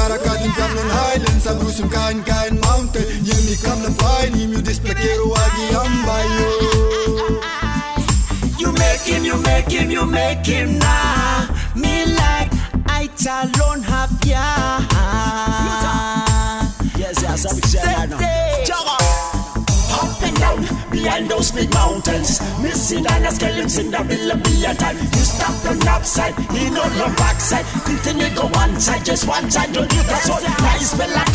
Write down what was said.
Arakat in Cameron Highlands, a gruesome kind mountain. Yeah, me come the pine, him you display wagi ambayo. You make him now. Me like I alone have ya. Yes, I'm excited. Up and down behind those big mountains. Missing and a skeleton in the middle of the time. You stop on the upside, he don't run backside. Continue go one side, just one side. Don't do that so nice, but like